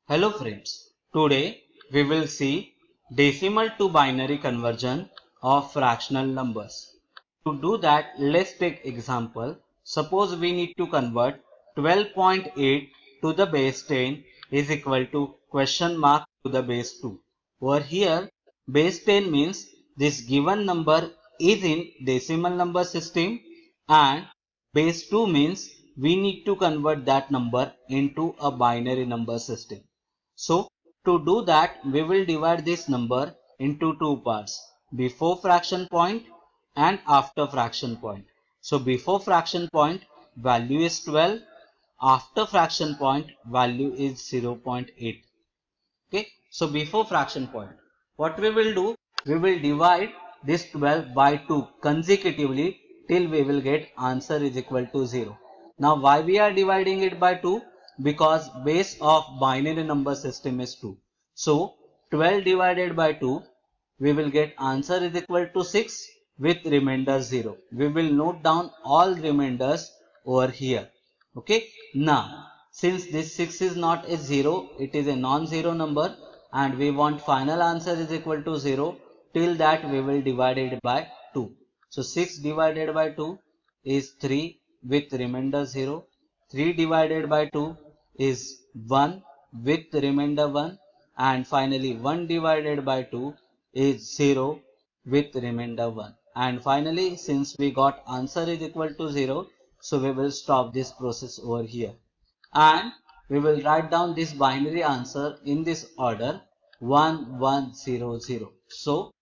Hello friends, today we will see decimal to binary conversion of fractional numbers. To do that, let's take example. Suppose we need to convert 12.8 to the base 10 is equal to question mark to the base 2. Over here, base 10 means this given number is in decimal number system, and base 2 means we need to convert that number into a binary number system. So to do that, we will divide this number into two parts, before fraction point and after fraction point. So before fraction point value is 12, after fraction point value is 0.8. Okay, so before fraction point, what we will do, we will divide this 12 by 2 consecutively till we will get answer is equal to 0. Now why we are dividing it by 2? Because base of binary number system is 2. So 12 divided by 2, we will get answer is equal to 6 with remainder 0. We will note down all remainders over here. Okay, now since this 6 is not a 0, it is a non-zero number and we want final answer is equal to 0, till that we will divide it by 2. So 6 divided by 2 is 3 with remainder 0. 3 divided by 2 is 1 with remainder 1, and finally 1 divided by 2 is 0 with remainder 1. And finally, since we got answer is equal to 0, so we will stop this process over here. And we will write down this binary answer in this order 1100. So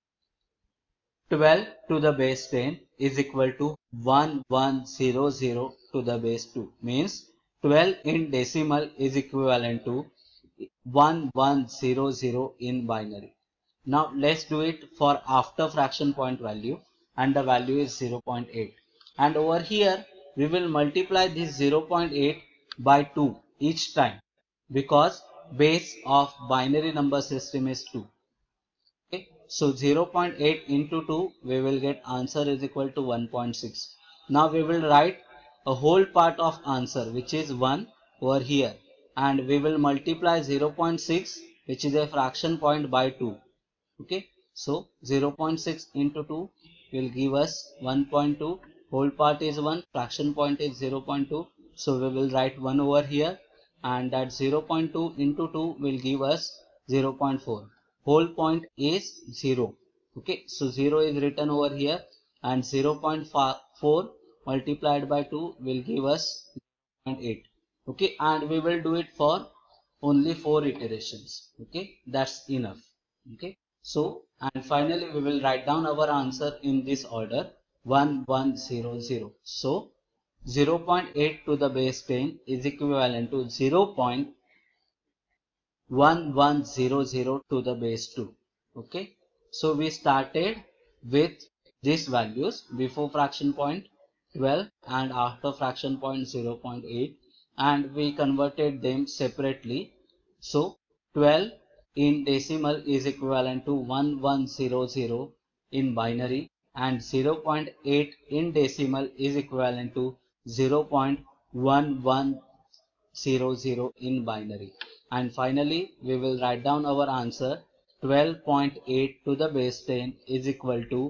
12 to the base 10 is equal to 1100 to the base 2. Means 12 in decimal is equivalent to 1100 in binary. Now let's do it for after fraction point value, and the value is 0.8. And over here we will multiply this 0.8 by 2 each time, because base of binary number system is 2. Okay, so 0.8 into 2, we will get answer is equal to 1.6. Now we will write a whole part of answer, which is 1 over here, and we will multiply 0.6, which is a fraction point, by 2. Okay, so 0.6 into 2 will give us 1.2. Whole part is 1, fraction point is 0.2. So we will write 1 over here, and that 0.2 into 2 will give us 0.4. Whole point is 0. Okay, so 0 is written over here, and 0.4 multiplied by 2 will give us 0.8. Okay, and we will do it for only 4 iterations. Okay, that's enough. Okay, so and finally we will write down our answer in this order 1100. So 0.8 to the base 10 is equivalent to 0.1100 to the base 2. Okay, so we started with these values before fraction point 12 and after fraction point 0.8, and we converted them separately. So 12 in decimal is equivalent to 1100 in binary, and 0.8 in decimal is equivalent to 0.1100 in binary. And finally we will write down our answer 12.8 to the base 10 is equal to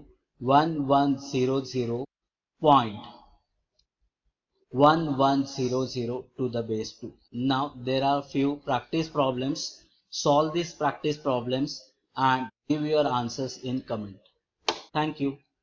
1100.1100 to the base 2. Now there are few practice problems. Solve these practice problems and give your answers in comment. Thank you.